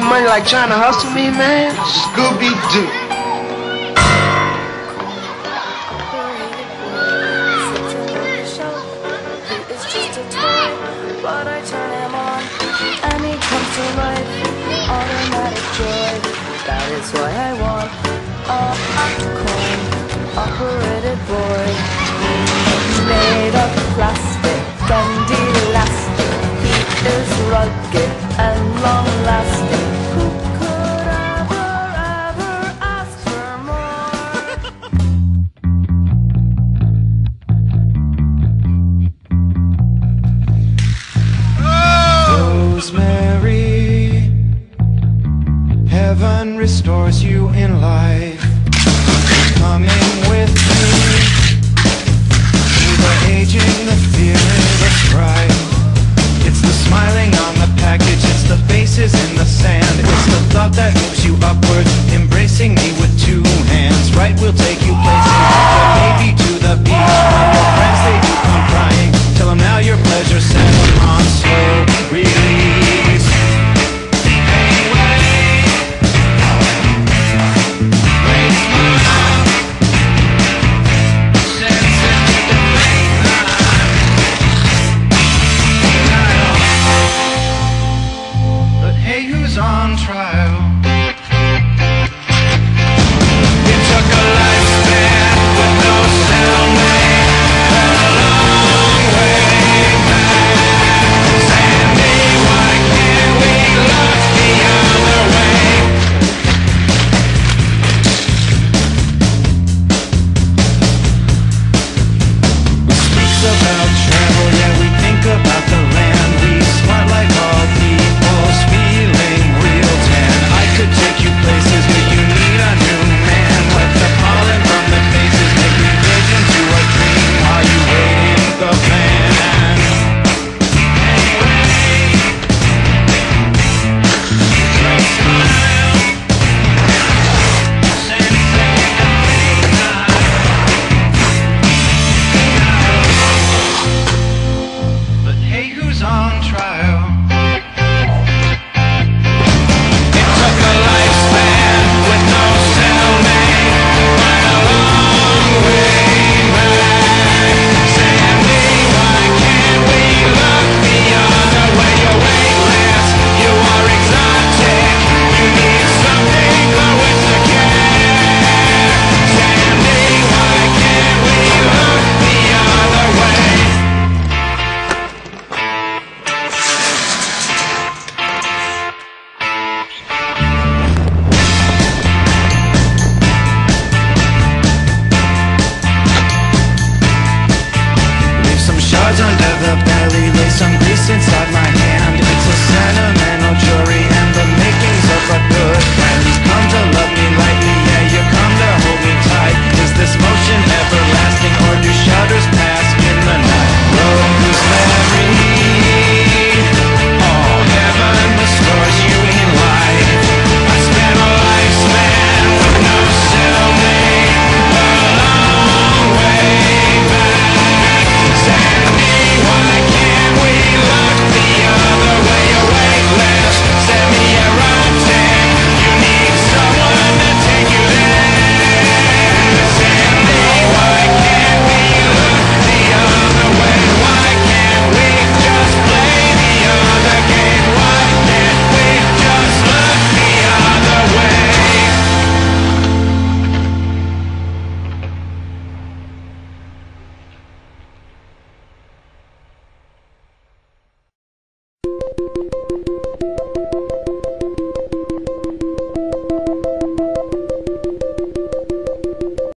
making money like trying to hustle me, man? Scooby-Doo. But I turn him on, and he comes to life. Automatic joy, that is why I want a coin-operated boy. Made of plastic and elastic, he is rugged and long-lasting. Who could ever ask for more? Rosemary, heaven restores you in life. Coming with me through the aging, the fear, the strife. It's the smiling on the package, it's the faces in the sand. It's the thought that moves you upward, embracing me with two hands. Right, we'll take you places, but maybe to the beach. When your friends, they do come crying, tell them now your pleasure set on slow release. But hey, who's on trial?